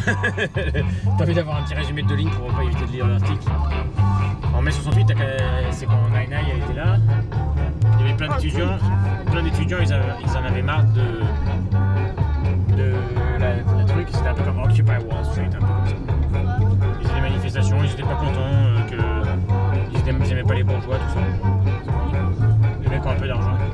T'as envie d'avoir un petit résumé de 2 lignes pour pas éviter de lire l'article. En mai 68, c'est quand Naina a été là. Il y avait plein d'étudiants, ils en avaient marre de la truc. C'était un peu comme Occupy Wall Street, un peu comme ça. Ils faisaient des manifestations, ils étaient pas contents, ils aimaient pas les bourgeois, tout ça. Les mecs ont un peu d'argent.